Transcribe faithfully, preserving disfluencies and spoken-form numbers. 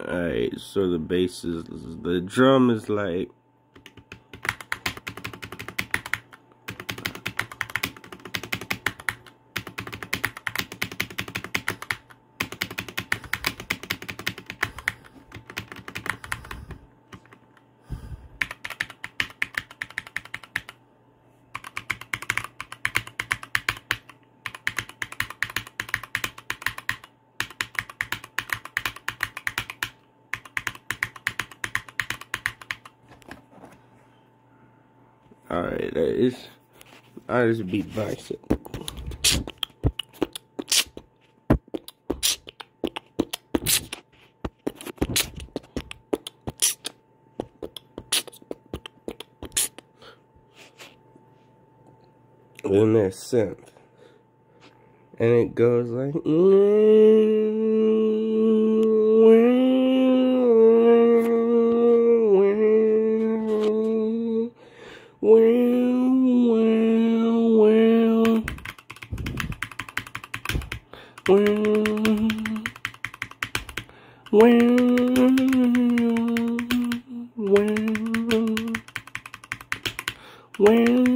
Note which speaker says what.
Speaker 1: Alright, so the bass is, the drum is like, alright, that is, I just beat bicep. Then that synth, and it goes like, when